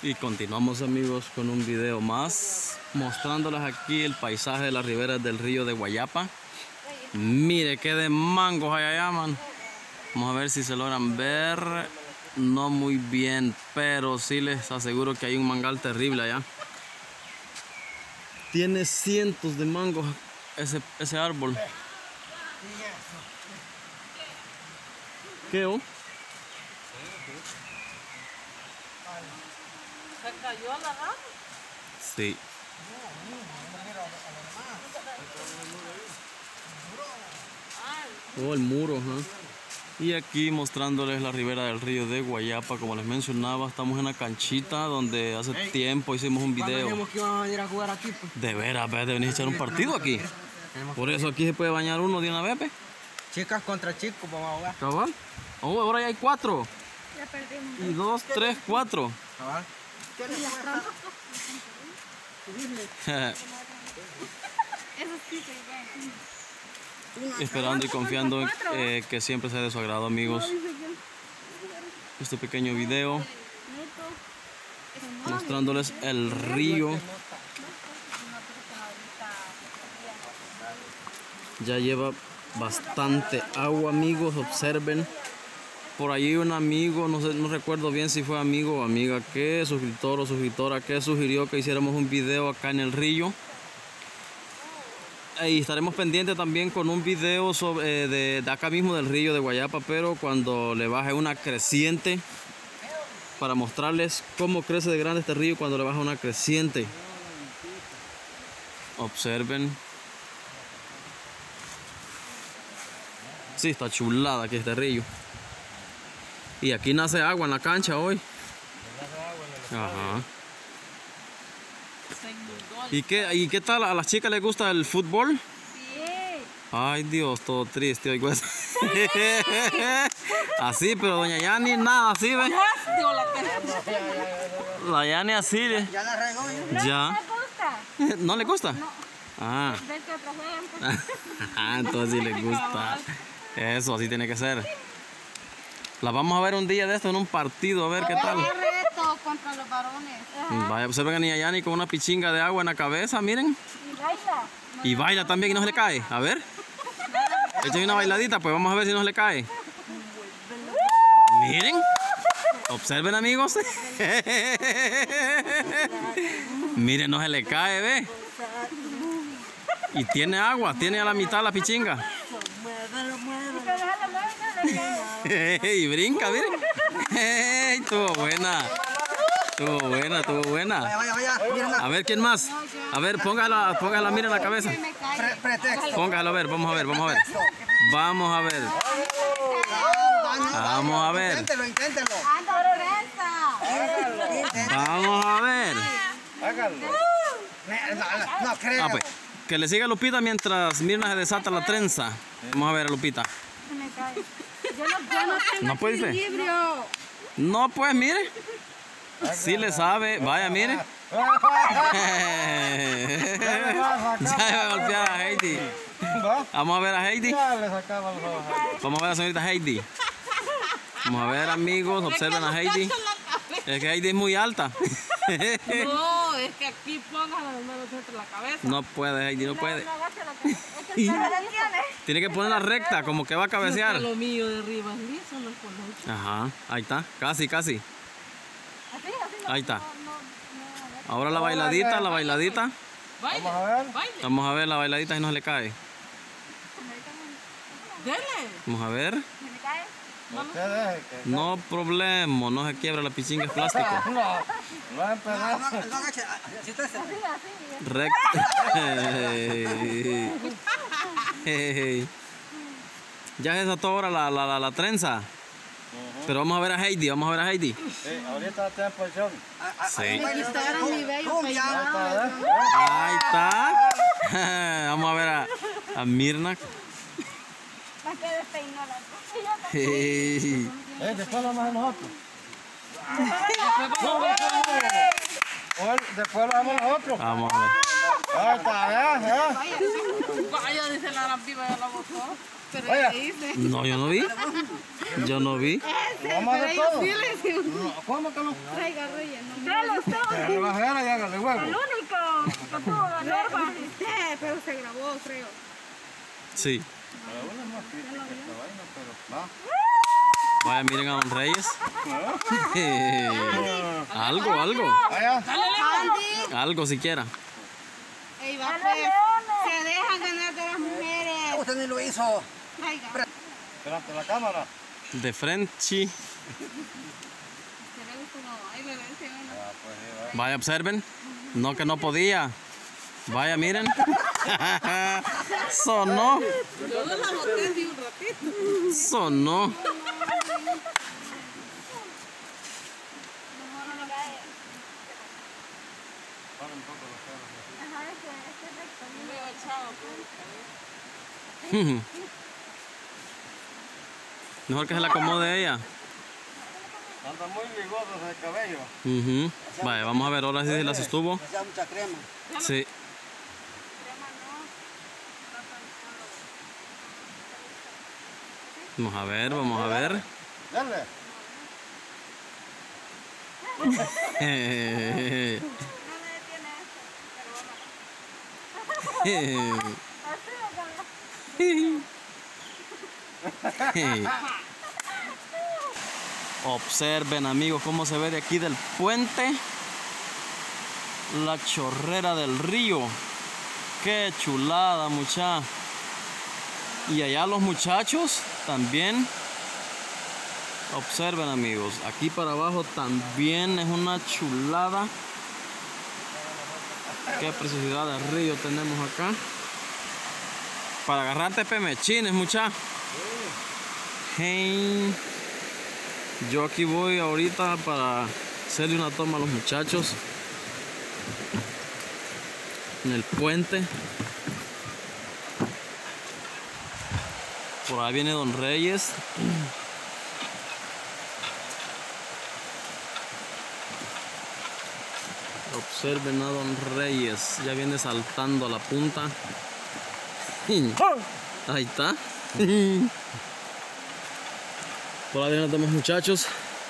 Y continuamos, amigos, con un video más mostrándoles aquí el paisaje de las riberas del río de Guayapa. Mire qué de mangos hay allá, man. Vamos a ver si se logran ver. No muy bien, pero sí les aseguro que hay un mangal terrible allá. Tiene cientos de mangos ese árbol. ¿Qué? ¿Se cayó la rama? Sí. Oh, el muro, Y aquí mostrándoles la ribera del río de Guayapa. Como les mencionaba, estamos en la canchita donde hace tiempo hicimos un video. Dijimos que íbamos a venir a jugar aquí, pues. De veras, de venir a echar un partido aquí. Por eso aquí se puede bañar uno de una vez, pe. Chicas contra chicos, vamos a jugar. ¿Cabal? Oh, ahora ya hay 4. Ya perdimos. Y 2, 3, 4. ¿Cabal? Eso sí se ve. Esperando y confiando en que siempre sea de su agrado, amigos, este pequeño video mostrándoles el río. Ya lleva bastante agua, amigos. Observen por ahí un amigo, no recuerdo bien si fue amigo o amiga, que suscriptor o suscriptora que sugirió que hiciéramos un video acá en el río. Y estaremos pendientes también con un video sobre, de acá mismo del río de Guayapa, pero cuando le baje una creciente, para mostrarles cómo crece de grande este río cuando le baja una creciente. Observen. Sí, está chulada aquí este río. Y aquí nace agua en la cancha hoy. Ajá. ¿Y qué tal? ¿A las chicas les gusta el fútbol? Sí. Ay, Dios, todo triste hoy. Así, pero doña Yani nada así, ¿ves? La Yani así, ¿ves? Ya la regó, Ya. ¿No le gusta? ¿No le gusta? No. Ah. Ver que otros juegan, pues. Entonces sí le gusta. Eso, así tiene que ser. La vamos a ver un día de esto en un partido, a ver qué tal. Reto contra los varones. Vaya, observen a niña Yani con una pichinga de agua en la cabeza, miren. Y baila. Y baila también y no se le cae. A ver. Echen una bailadita, pues vamos a ver si no se le cae. Miren. Observen, amigos. Miren, no se le cae, ve. Y tiene agua, tiene a la mitad la pichinga. Y brinca, miren. Estuvo buena. Estuvo buena, estuvo buena. Vaya. A ver, ¿quién más? A ver, póngala, mira en la cabeza. Póngala, a ver, vamos a ver. Vamos a ver. Vamos a ver. Inténtelo. Vamos a ver. No creo. Pues, que le siga a Lupita mientras Mirna se desata la trenza. Vamos a ver a Lupita. Se me cae. Yo no tengo ¿No puede ser? equilibrio. No, pues, mire. Sí le sabe. Vaya, mire. Ya iba a golpear a Heidi. Vamos a ver a Heidi. Vamos a ver a la señorita Heidi. Vamos a ver, amigos. Observen a Heidi. Es que Heidi es muy alta. No, es que aquí pongas las manos entre la cabeza. No puede, Heidi, no puede. No agacha la cabeza. Es que la tiene. Tiene que ponerla recta, como que va a cabecear. Lo mío de arriba es liso, no es con mucho. Ajá, ahí está. Casi. Así. Ahí está. Ahora la bailadita. Baile. Baile. Vamos a ver la bailadita si no se le cae. Dele. Vamos a ver. ¿Se me cae? No problema, no se quiebra, la pichinga es plástico. No agache. Recta. Ya se desató ahora la trenza. Pero vamos a ver a Heidi, Sí, ahorita está en posición. Sí. Instagram mi bello Ahí está. Vamos a ver a Mirna. Más que despeinó la Después lo vamos a nosotros. Después lo vamos nosotros. Vamos a ver. Ahí está, Vaya, dice la rampiba de la botó. Pero Vaya. ella dice. No, yo no vi. Yo no vi. Vamos a hacer todo. Sí le decimos. ¿Cómo que no? Traiga relleno. Hágale bajera y hágale huevo. El único que tuvo la norma. Pero se grabó, creo. Sí. Pero bueno, es más triste que esta vaina, pero va. Vaya, miren a Don Reyes. Algo. Allá. Algo siquiera. Ey, va, pues, se dejan ganar de las mujeres. Usted ni lo hizo. Traiga. Delante de la cámara. De Frenchy. Vaya, observen. No que no podía. Vaya, miren. Sonó. Yo no la boté de un ratito. Sonó. Mejor que se la acomode ella. Anda muy ligoso ese cabello. Ujú. Vaya, vamos a ver ahora si la sostuvo. Ya mucha crema. Sí. Vamos a ver, vamos a ver. Dale. Observen, amigos, cómo se ve de aquí del puente la chorrera del río. Qué chulada, mucha. Y allá los muchachos también. Observen, amigos, aquí para abajo también es una chulada. Qué preciosidad de río tenemos acá. Para agarrarte pemechines, mucha. Hey. Yo aquí voy ahorita para hacerle una toma a los muchachos en el puente. Por ahí viene Don Reyes. Observen a Don Reyes, ya viene saltando a la punta. Ahí está. Por ahí vienen los demás muchachos.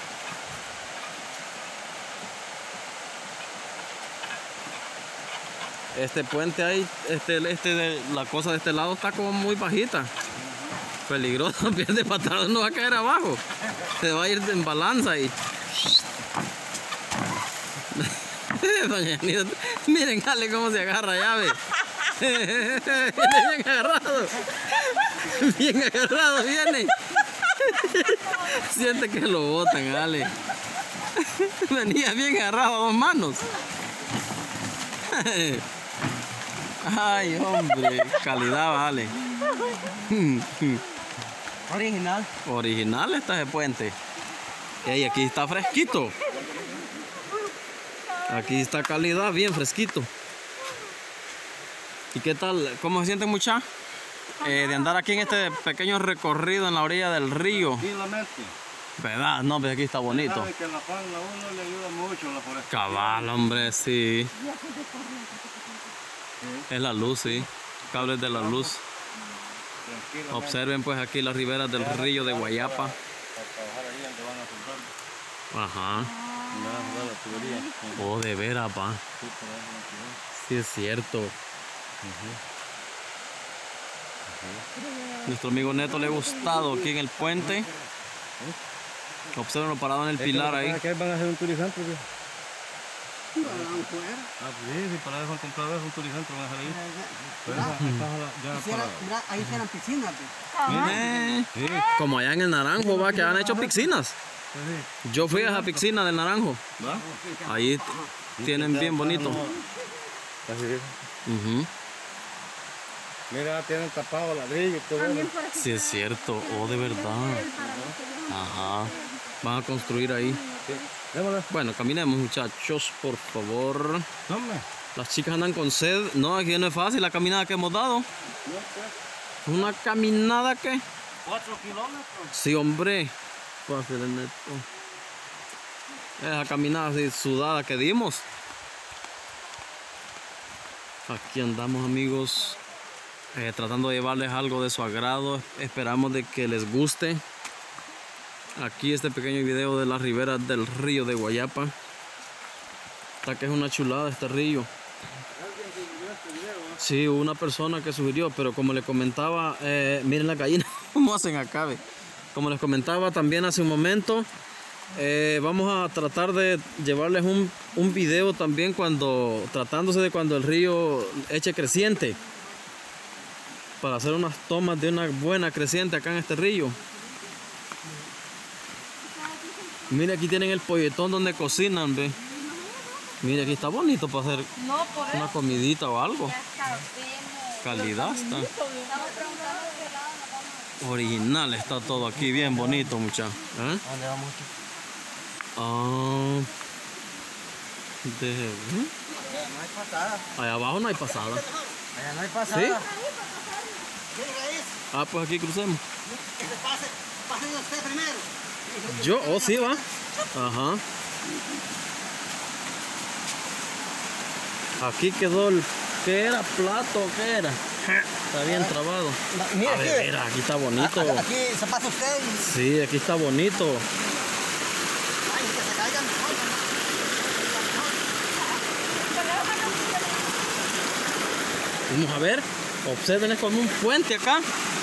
Este puente ahí, la cosa de este lado está como muy bajita. Peligroso, pierde patada, no va a caer abajo. Se va a ir en balanza ahí. Doña Anita, miren, dale cómo se agarra llave. Viene bien agarrado. Bien agarrado viene. Siente que lo botan, Ale. Venía bien agarrado a dos manos. Ay, hombre, calidad, vale. Original. Original está ese puente. Ey, aquí está fresquito. Aquí está calidad, bien fresquito. ¿Y qué tal? ¿Cómo se siente, mucha? De andar aquí en este pequeño recorrido en la orilla del río. Tranquilamente. ¿Verdad? No, pues aquí está bonito. Sabe que la fauna a uno le ayuda mucho la foresta. Cabal, hombre, sí. Es la luz, sí. Cables de la luz. Tranquilamente. Observen pues aquí las riberas del río de Guayapa. Para trabajar ahí donde van a soltar. Ajá. Van a soldar la tubería. Oh, de veras, pa. Sí, por ahí van a soldar. Sí, es cierto. Nuestro amigo Neto le ha gustado aquí en el puente. Observen parado en el pilar ahí. ¿Qué van a hacer un turizante? Ah, pues sí, para eso han comprado un turizante, van a hacer ahí. Mira, ahí hicieron piscinas. Pues. Como allá en el Naranjo, va, que han hecho piscinas. Yo fui a esa piscina del Naranjo. Ahí tienen bien bonito. Ujú. Mira, tienen tapado ladrillo y todo eso. Sí, es cierto. Oh, de verdad. Ajá. Van a construir ahí. Bueno, caminemos, muchachos, por favor. Las chicas andan con sed. No, aquí no es fácil la caminada que hemos dado. Una caminada que... 4 kilómetros. Sí, hombre. Fácil en esto. Esa caminada así sudada que dimos. Aquí andamos, amigos. Tratando de llevarles algo de su agrado. Esperamos de que les guste. Aquí este pequeño video de las riberas del río de Guayapa. Está que es una chulada este río. Sí, hubo una persona que sugirió, pero como le comentaba, miren la gallina, cómo hacen acá, ve. Como les comentaba también hace un momento, vamos a tratar de llevarles un video también tratándose de cuando el río eche creciente, para hacer unas tomas de una buena creciente acá en este río. Mire, aquí tienen el polletón donde cocinan, ve. Mire, aquí está bonito para hacer una comidita o algo. Calidad está. Original está todo aquí, bien bonito, muchachos. ¿Dónde vamos? No hay pasada. Allá abajo no hay pasada. Allá no hay pasada. ¿Sí? ¿Sí? Pues aquí crucemos. Pasen usted primero. Oh, sí, va. Ajá. Aquí quedó el... ¿Qué era? ¿Plato? ¿Qué era? Está bien trabado. Mira, Mira, aquí está bonito. Aquí se pasa usted. Sí, aquí está bonito. Ay, que se caigan. Vamos a ver. Observen, es como un puente acá.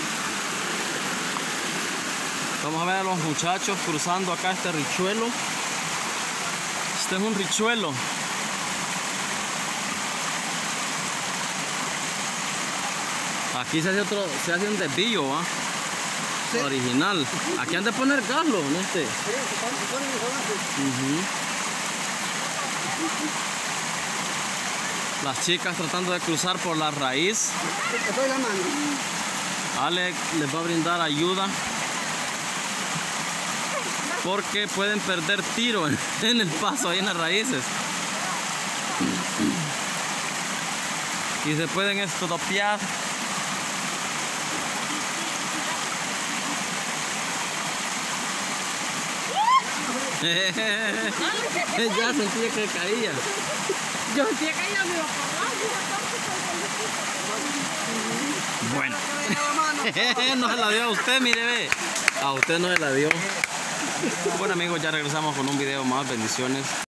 Vamos a ver a los muchachos cruzando acá este richuelo. Este es un richuelo. Aquí se hace un desvío, ¿ah? Sí. Original. Aquí han de poner gaslo en este. Sí, se ponen Las chicas tratando de cruzar por la raíz. Te doy la mano. Ale les va a brindar ayuda, porque pueden perder tiro en el paso ahí en las raíces. Y se pueden estropear. Ya sentía que caía. Yo sentía que ella me iba a Bueno. No se la dio a usted, mire, ve. A usted no se la dio. Bueno, amigos, ya regresamos con un video más. Bendiciones.